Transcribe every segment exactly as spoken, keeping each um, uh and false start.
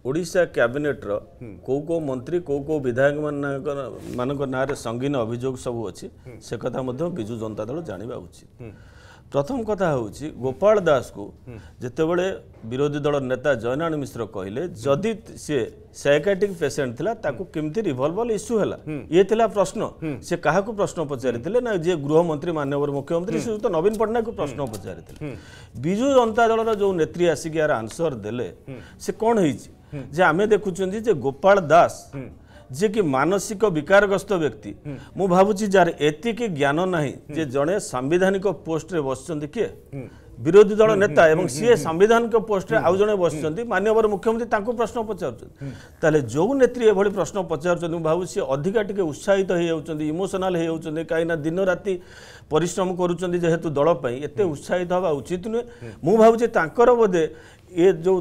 Odisha cabinet रो को को मंत्री को को विधायक मान ना संगीन अभियोग सब अच्छी से कथा बिजु जनता दल जाना उचित। प्रथम कथा हूँ गोपाल दास को जितेबले विरोधी दल नेता जयनारायण मिश्र कहले जदि सी साइकाट्रिक पेसेंट थिला ताकू केमती रिवॉल्वर इश्यू हैला ये थिला प्रश्न से कहा को प्रश्न पचारि ना जे गृह मंत्री माननीय मुख्यमंत्री से तो नवीन पटनायक को प्रश्न पचारि विजु जनता दल जो नेत्री आसिक यार आंसर देले से कौन है आमे देखुचंदी जे गोपाल दास जे कि मानसिक विकारग्रस्त व्यक्ति मु भावुची जार एतिक ज्ञान नाही जे जड़े संवैधानिक पोस्ट रे बसचंदी किए विरोधी दल नेता एवं सी संविधानिक पोस्ट रे आउ जने बसचंदी माननीय मुख्यमंत्री तांको प्रश्न पचारुचंदी ताले जो नेत्री एभली प्रश्न पचारुचंदी भावुची अधिका टिके उत्साहित हो जाउचंदी इमोशनल हो जाउचंदी काईना दिन राति परिश्रम करूचंदी जेहेतु दल पई एते उत्साहित हवा उचित नुहे। मु भावुची तांकर बोधे ये जो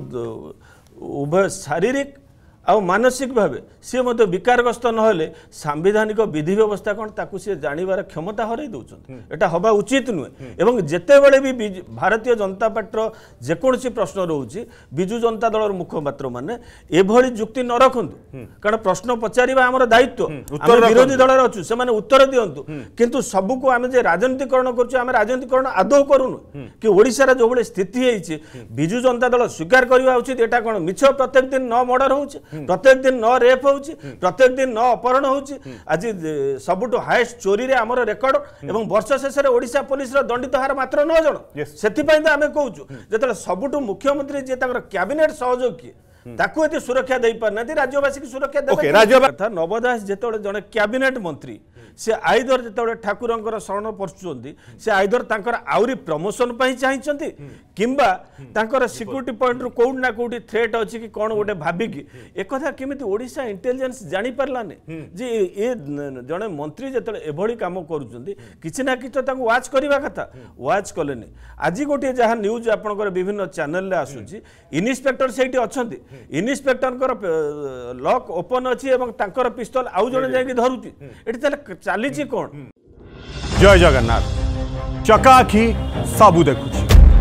उभय शारीरिक आ मानसिक भाव सी मत विकारग्रस्त नहले सांविधानिक विधि व्यवस्था कौन ताकू सी जानिबार क्षमता हरई दउछन एटा हवा उचित नुहे। एवं जेते बेले भी भारतीय जनता पार्टी जेकोसी प्रश्न रोचे विजु जनता दल मुखपात्र माने एभली जुक्ति न रखंतु कारण प्रश्न पचारिबा हमर दायित्व आमे विरोधी दल अच्छु से माने उत्तर दियंतु किंतु सबु को आमे जे राजनीतिकरण करछु आमे राजनीतिकरण आदौ करूनु कि ओडिसा रे जो बळे स्थिति हेछि विजु जनता दल स्वीकार करबा उचित एटा कोन मिछ प्रत्येक दिन न मर्डर होछि प्रत्येक दिन न रेप होउची प्रत्येक दिन न अपहरण होउची आज सबुठो हाईएस्ट चोरी रे हमर रेकॉर्ड एवं वर्ष शेष रे ओडिशा पुलिस रो दंडित हार मात्र नौ जण सेति पई त आमे कहूछु जेतले सबुठो मुख्यमंत्री जे ताकर कैबिनेट सहयोगी ताकू एते सुरक्षा देई पारना राज्यवासी की सुरक्षा देबे राज्य नवदास जेतले जने कैबिनेट मंत्री से आइदर जिते ठाकुर शरण पशुंट से आइदर तांकर आउरी प्रमोशन चाहिए किंबा तांकर सिक्यूरिटी पॉइंट रु कोड ना कोडी थ्रेट अछि कि कोन गोटे भाबिकी एक कथा केमिति ओडिशा इंटेलिजेंस जानि परलाने जे ए जने मंत्री जेतले एभली काम करूचंदी किछि ना किछि तांको वाच करबा कथा वाच कलेनी आज गोटे जहा न्यूज आपनकर विभिन्न चैनल ले आसुची इन्स्पेक्टर सेठी अछंती इन्स्पेक्टर लॉक ओपन अछि एवं तांकर पिस्तल आउ जने जाई धरुची एठी तले चालीची कोन। जय जगन्नाथ चकाखी सबु देखुची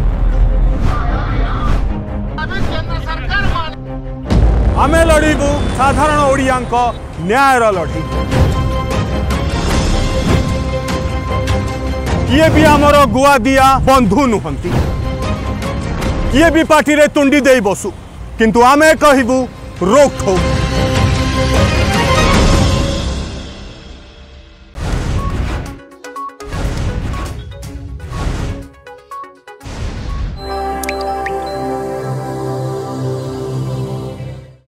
आमे लड़ीबू साधारण ओडियांक न्यायर लड़ी किए भी आमर गुआ दिया बंधु नुहंती किए भी पार्टी रे तुंडी दे बसु किंतु आमे कहबू रोक ठोक